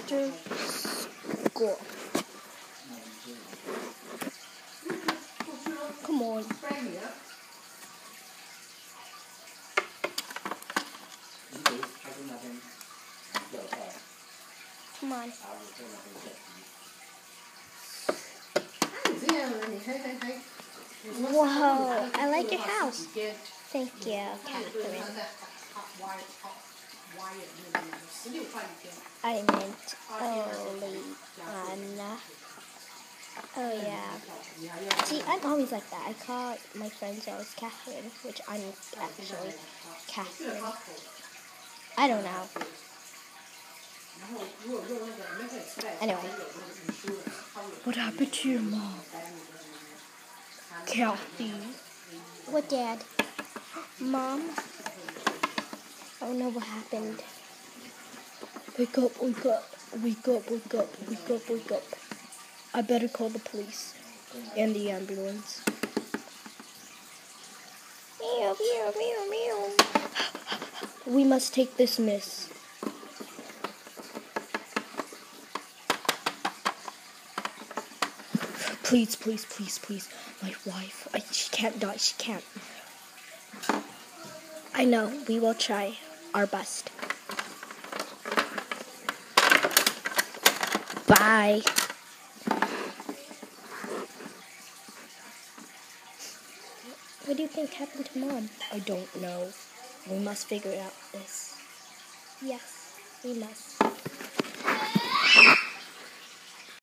after school. Come on. Come on. Whoa, I like your house. Thank you, Kaitlyn. I meant Oleana. Oh yeah. See, I'm always like that. I call my friends always Catherine, which I'm actually Catherine. I don't know. Anyway. What happened to your mom? Kathy. What, Dad? Mom? I don't know what happened. Wake up, wake up, wake up, wake up, wake up, wake up. I better call the police and the ambulance. Meow, meow, meow, meow. We must take this, miss. Please, please, please, please. My wife, she can't die, she can't. I know, we will try our best. Bye. What do you think happened to Mom? I don't know. We must figure out this. Yes, we must.